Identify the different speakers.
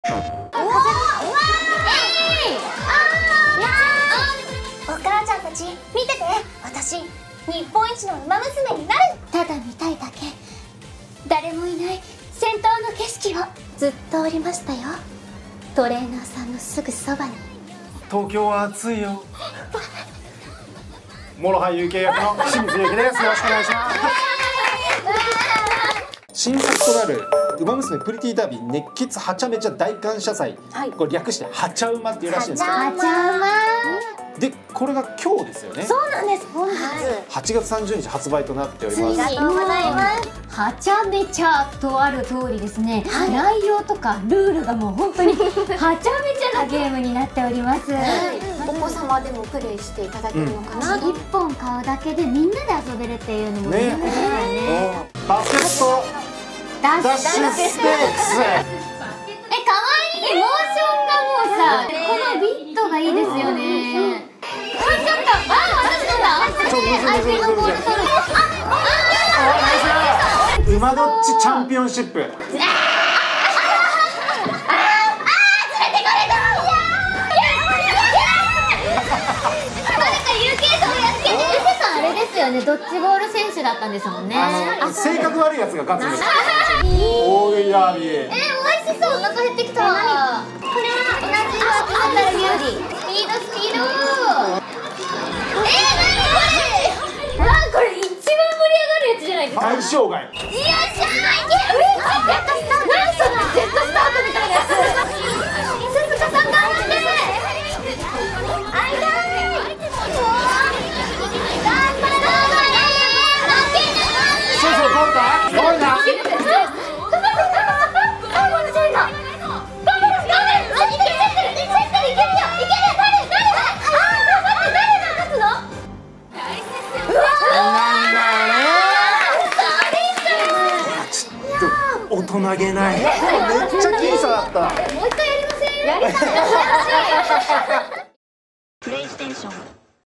Speaker 1: お母ちゃんたち見てて、私日本一のウマ娘になる。ただ見たいだけ。誰もいない先頭の景色をずっとおりましたよ。トレーナーさんのすぐそばに。
Speaker 2: 東京は暑いよ。モロハ有形役の清水ゆきです。よろしくお願いします。新作となるウマ娘プリティダービー熱血はちゃめちゃ大感謝祭、これ略してはちゃうまっていうらしいんですけど、
Speaker 1: はちゃうま。
Speaker 2: でこれが今日ですよね。
Speaker 1: そうなんです。本日
Speaker 2: 8月30日発売となっております。
Speaker 1: ありがとうございます。
Speaker 3: はちゃめちゃとある通りですね、内容とかルールがもう本当にはちゃめちゃなゲームになっております。
Speaker 1: お子様でもプレイしていただけるのかな。
Speaker 3: 1本買うだけでみんなで遊べるっていうのも魅力ですよね。
Speaker 2: バスケット
Speaker 3: ダッ
Speaker 2: ダッシュステークス。
Speaker 3: 可愛いモーションがもうさ、このビットがいいですよね。ちょっと、私のだ。相手のボール取る。
Speaker 2: 馬どっちチャンピオンシップ。
Speaker 3: あれですよね、ドッジボール選手だったんですもんね。
Speaker 2: 性格悪いやつが勝つんです。大食いダービー。
Speaker 3: 美味しそう。お腹減ってきた。これは同じ枠だったら有利。スピードスピード。何これ。わあ、これ一番盛り上がるやつじゃないですか。
Speaker 2: 対象外。
Speaker 3: よっしゃー、いける。ジェットスタート。何そのジェットスタートみたいなやつ。鈴鹿さん頑張って。あいだー。
Speaker 2: そうそう、ゴールだ。ゴールだ。大人げない。めっちゃ僅差だった。
Speaker 3: もう一回やりません？やりたい。
Speaker 1: プレイステーション